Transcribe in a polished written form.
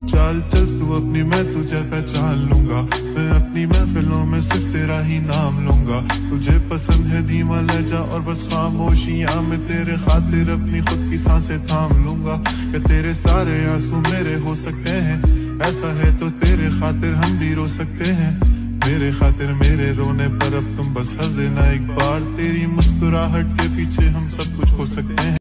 चाल चल तू अपनी, मैं तुझे पहचान लूंगा। मैं अपनी महफिलों में सिर्फ तेरा ही नाम लूंगा। तुझे पसंद है धीमा लहजा और बस खामोशियां में तेरे खातिर अपनी खुद की सांसें थाम लूंगा। क्या तेरे सारे आंसू मेरे हो सकते हैं? ऐसा है तो तेरे खातिर हम भी रो सकते हैं। मेरे खातिर मेरे रोने पर अब तुम बस हंसे ना एक बार। तेरी मुस्कुराहट के पीछे हम सब कुछ हो सकते हैं।